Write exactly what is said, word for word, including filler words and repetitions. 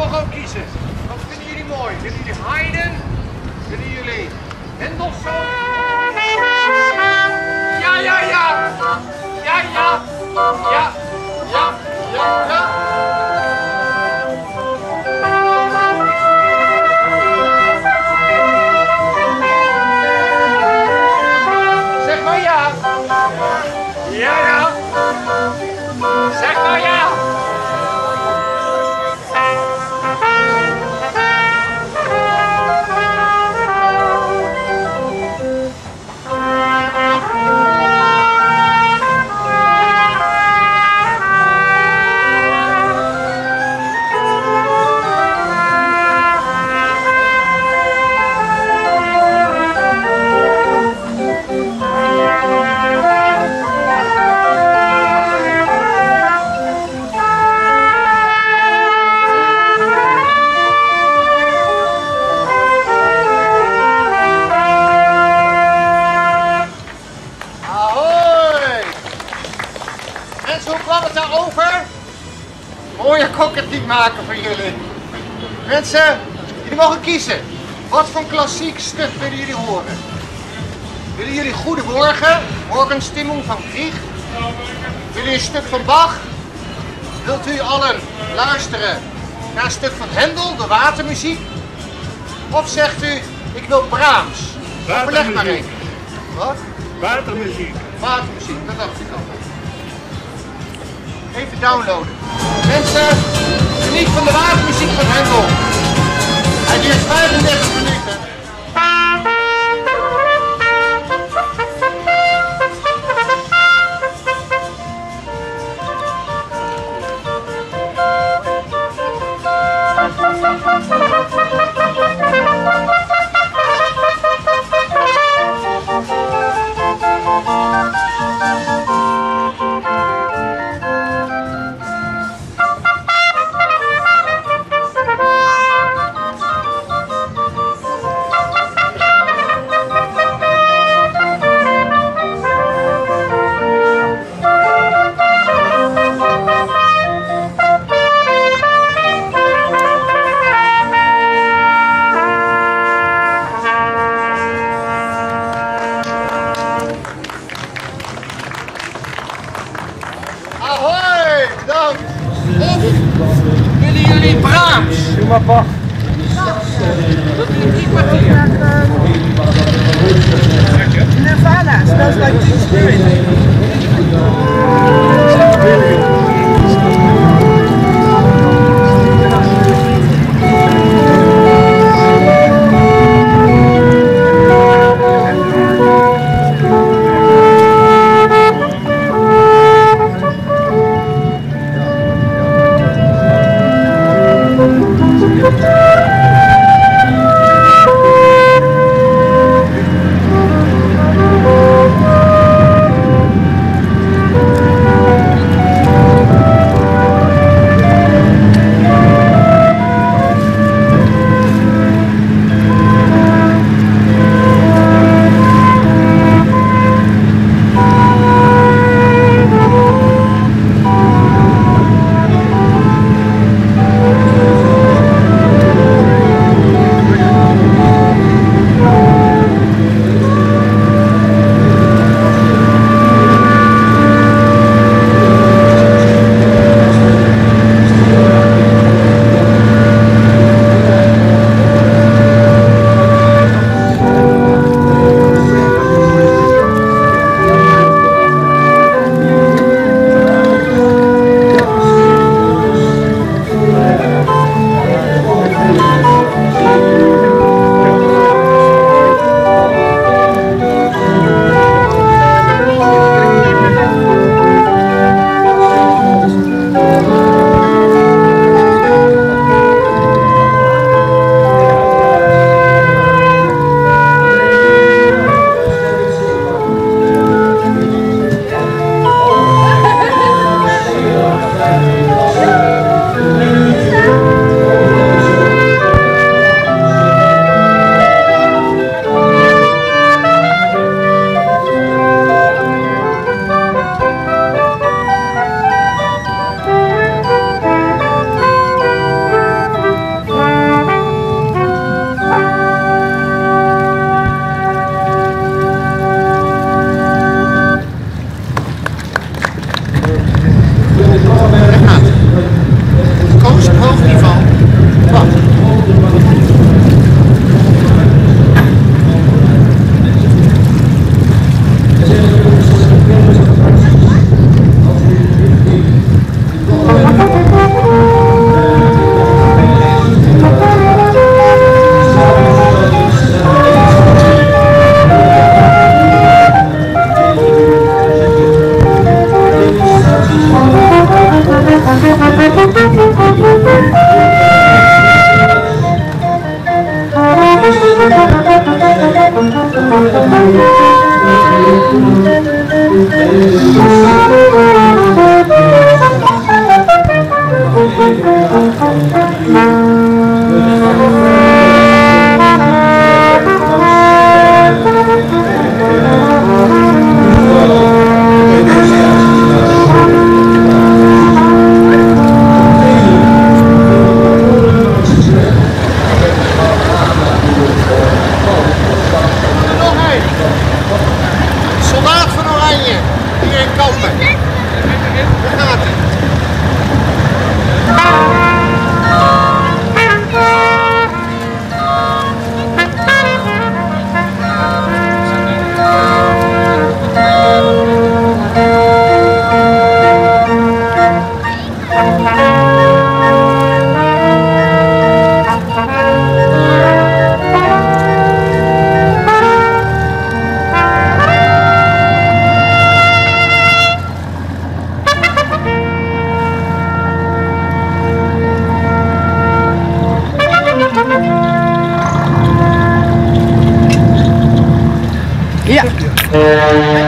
mogen ook kiezen. Wat vinden jullie mooi? Willen jullie Haydn? Willen jullie Mendelssohn? Ja, ja, ja! Ja, ja! Ja, ja, ja, ja! Zeg maar ja! Ja, ja! Zeg maar ja! Mooie kokketiek maken voor jullie. Mensen, jullie mogen kiezen. Wat voor klassiek stuk willen jullie horen? Willen jullie Goedemorgen, Morgenstimmung van Grieg? Willen jullie een stuk van Bach? Wilt u allen luisteren naar een stuk van Hendel, de watermuziek? Of zegt u, ik wil Brahms? Overleg maar even. Wat? Watermuziek. Watermuziek, dat dacht ik al. Even downloaden. Mensen, geniet van de watermuziek van Hendel. Hij duurt vijfendertig minuten. Ahoy, dank. Of willen jullie Brahms? Doe maar Bach. Dat is drie kwartier. Nirvana, smells like Teen Spirit. Daar gaat het. Koos op hoog niveau. Wat? Soldaat van Oranje, hier in Kampen. Daar gaat hij. Ja.